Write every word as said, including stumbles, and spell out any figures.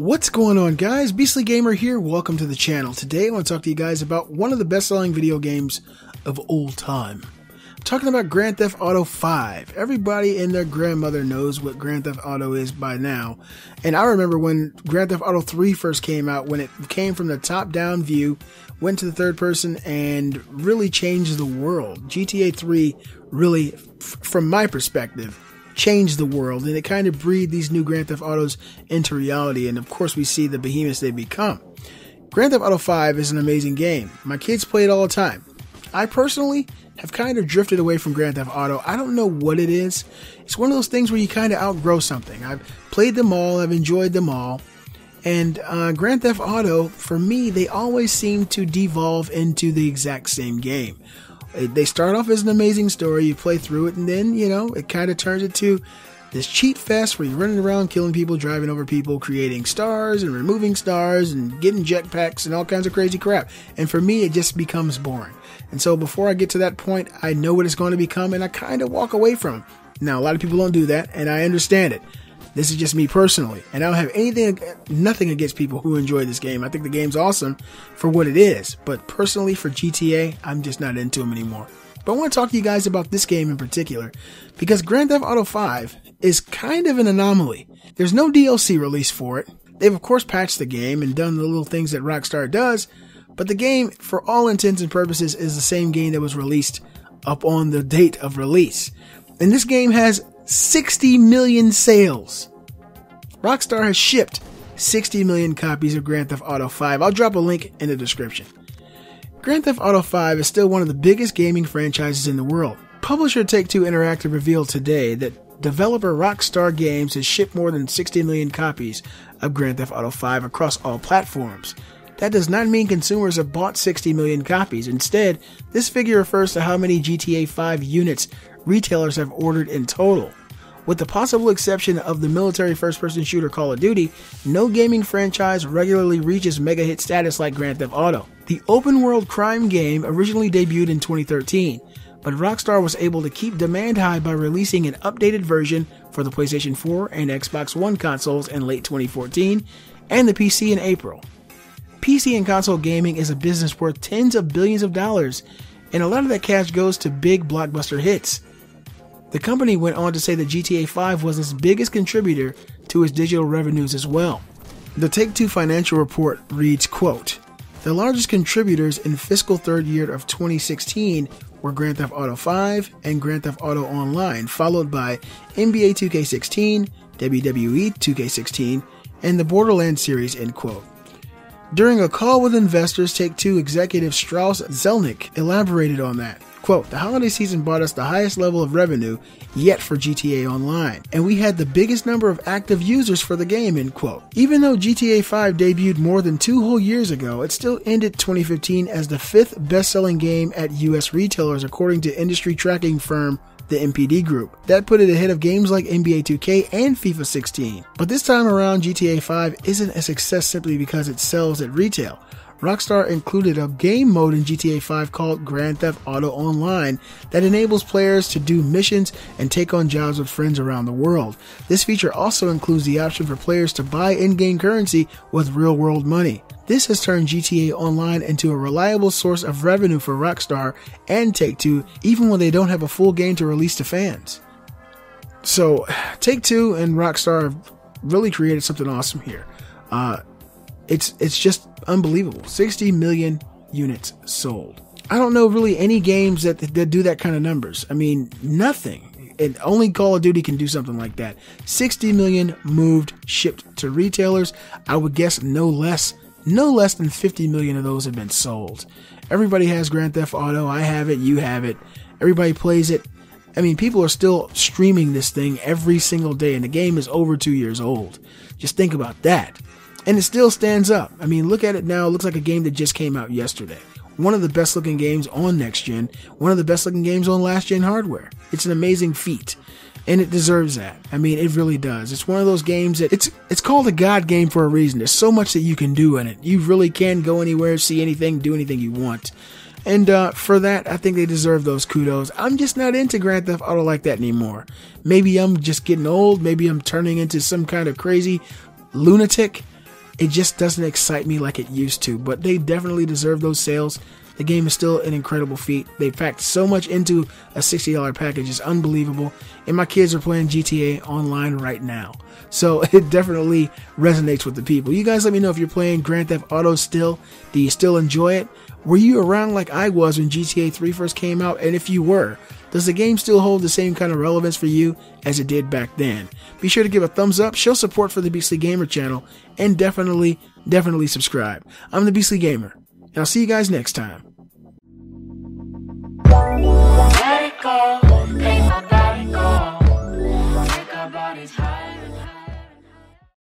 What's going on, guys? Beastly Gamer here. Welcome to the channel. Today I want to talk to you guys about one of the best-selling video games of all time. I'm talking about Grand Theft Auto five. Everybody and their grandmother knows what Grand Theft Auto is by now. And I remember when Grand Theft Auto three first came out, when it came from the top-down view, went to the third person, and really changed the world. G T A three really, f from my perspective, changed the world, and it kind of breathed these new Grand Theft Autos into reality, and of course we see the behemoths they become. Grand Theft Auto five is an amazing game. My kids play it all the time. I personally have kind of drifted away from Grand Theft Auto. I don't know what it is. It's one of those things where you kind of outgrow something. I've played them all, I've enjoyed them all, and uh, Grand Theft Auto, for me, they always seem to devolve into the exact same game. They start off as an amazing story, you play through it, and then, you know, it kind of turns into this cheat fest where you're running around killing people, driving over people, creating stars and removing stars and getting jetpacks and all kinds of crazy crap. And for me, it just becomes boring. And so before I get to that point, I know what it's going to become, and I kind of walk away from it. Now, a lot of people don't do that, and I understand it. This is just me personally, and I don't have anything, nothing against people who enjoy this game. I think the game's awesome for what it is, but personally for G T A, I'm just not into them anymore. But I want to talk to you guys about this game in particular, because Grand Theft Auto five is kind of an anomaly. There's no D L C release for it. They've of course patched the game and done the little things that Rockstar does, but the game, for all intents and purposes, is the same game that was released up on the date of release. And this game has sixty million sales. Rockstar has shipped sixty million copies of Grand Theft Auto five. I'll drop a link in the description. Grand Theft Auto five is still one of the biggest gaming franchises in the world. Publisher Take-Two Interactive revealed today that developer Rockstar Games has shipped more than sixty million copies of Grand Theft Auto five across all platforms. That does not mean consumers have bought sixty million copies. Instead, this figure refers to how many G T A five units retailers have ordered in total. With the possible exception of the military first-person shooter Call of Duty, no gaming franchise regularly reaches mega hit status like Grand Theft Auto. The open-world crime game originally debuted in twenty thirteen, but Rockstar was able to keep demand high by releasing an updated version for the PlayStation four and Xbox One consoles in late twenty fourteen, and the P C in April. P C and console gaming is a business worth tens of billions of dollars, and a lot of that cash goes to big blockbuster hits. The company went on to say that G T A five was its biggest contributor to its digital revenues as well. The Take-Two financial report reads, quote, "The largest contributors in fiscal third year of twenty sixteen were Grand Theft Auto five and Grand Theft Auto Online, followed by N B A two K sixteen, W W E two K sixteen, and the Borderlands series," end quote. During a call with investors, Take-Two executive Strauss Zelnick elaborated on that. Quote, "The holiday season brought us the highest level of revenue yet for G T A Online, and we had the biggest number of active users for the game," end quote. Even though G T A five debuted more than two whole years ago, it still ended twenty fifteen as the fifth best-selling game at U S retailers according to industry tracking firm the N P D Group. That put it ahead of games like N B A two K and FIFA sixteen. But this time around, G T A five isn't a success simply because it sells at retail. Rockstar included a game mode in G T A five called Grand Theft Auto Online that enables players to do missions and take on jobs with friends around the world. This feature also includes the option for players to buy in-game currency with real-world money. This has turned G T A Online into a reliable source of revenue for Rockstar and Take-Two, even when they don't have a full game to release to fans. So, Take-Two and Rockstar have really created something awesome here. Uh, It's it's just unbelievable. sixty million units sold. I don't know really any games that, that do that kind of numbers. I mean, nothing. And only Call of Duty can do something like that. sixty million moved, shipped to retailers. I would guess no less, no less than fifty million of those have been sold. Everybody has Grand Theft Auto. I have it. You have it. Everybody plays it. I mean, people are still streaming this thing every single day, and the game is over two years old. Just think about that. And it still stands up. I mean, look at it now. It looks like a game that just came out yesterday. One of the best looking games on next gen. One of the best looking games on last gen hardware. It's an amazing feat. And it deserves that. I mean, it really does. It's one of those games that it's it's called a God game for a reason. There's so much that you can do in it. You really can go anywhere, see anything, do anything you want. And uh, for that, I think they deserve those kudos. I'm just not into Grand Theft Auto like that anymore. Maybe I'm just getting old. Maybe I'm turning into some kind of crazy lunatic. it just doesn't excite me like it used to, but they definitely deserve those sales. The game is still an incredible feat. They packed so much into a sixty dollar package. It's unbelievable. And my kids are playing G T A Online right now. So it definitely resonates with the people. You guys let me know if you're playing Grand Theft Auto still. Do you still enjoy it? Were you around like I was when G T A three first came out? And if you were, does the game still hold the same kind of relevance for you as it did back then? Be sure to give a thumbs up, show support for the Beastly Gamer channel, and definitely, definitely subscribe. I'm the Beastly Gamer, and I'll see you guys next time. Let it go.